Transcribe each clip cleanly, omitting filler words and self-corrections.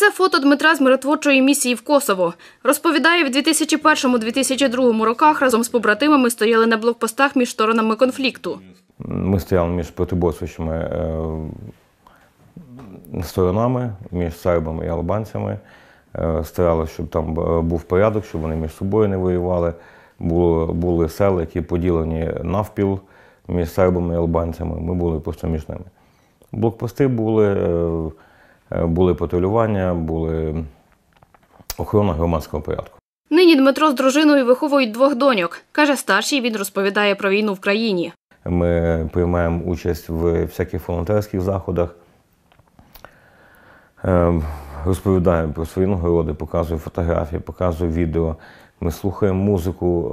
це фото Дмитра з миротворчої місії в Косово. Розповідає, в 2001-2002 роках разом з побратимами стояли на блокпостах між сторонами конфлікту. Ми стояли між протиборствуючими сторонами, між сербами і албанцями. Старалися, щоб там був порядок, щоб вони між собою не воювали. Були села, які поділені навпіл між сербами і албанцями. Ми були просто між ними. Блокпости були патрулювання, були охорона громадського порядку. Нині Дмитро з дружиною виховують 2 доньок. Каже, старший він розповідає про війну в країні. Ми приймаємо участь в всяких волонтерських заходах, розповідаємо про свої нагороди, показуємо фотографії, показуємо відео. Ми слухаємо музику,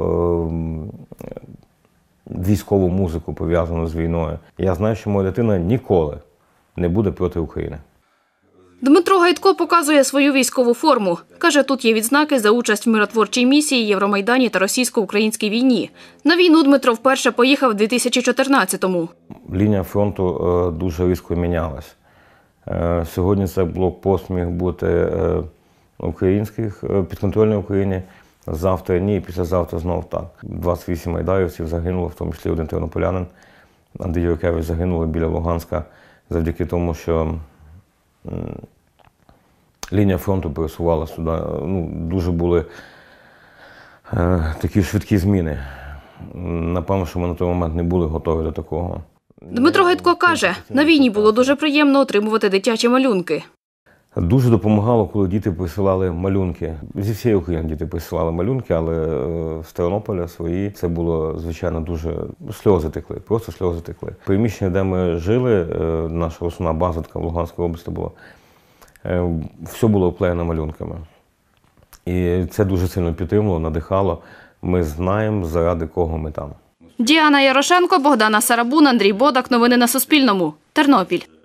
військову музику, пов'язану з війною. Я знаю, що моя дитина ніколи не буде проти України. Дмитро Гайдко показує свою військову форму. Каже, тут є відзнаки за участь в миротворчій місії, Євромайдані та російсько-українській війні. На війну Дмитро вперше поїхав у 2014-му. Лінія фронту дуже різко мінялась. Сьогодні це блокпост міг бути українських, підконтрольний Україні. Завтра ні, і післязавтра знову так. 28 майданівців загинуло, в тому числі один тернополянин. Андрій Юркевич загинули біля Луганська завдяки тому, що лінія фронту пересувала сюди. Дуже були такі швидкі зміни. Напевно, що ми на той момент не були готові до такого. Дмитро Гайдко каже, на війні було дуже приємно отримувати дитячі малюнки. Дуже допомагало, коли діти присилали малюнки. Зі всієї України діти присилали малюнки, але з Тернополя свої. Це було, звичайно, дуже... Сльози текли, просто сльози текли. Приміщення, де ми жили, наша основна база така в Луганській області була, все було оклеєно малюнками. І це дуже сильно підтримувало, надихало. Ми знаємо, заради кого ми там. Діана Ярошенко, Богдана Сарабун, Андрій Бодак. Новини на Суспільному. Тернопіль.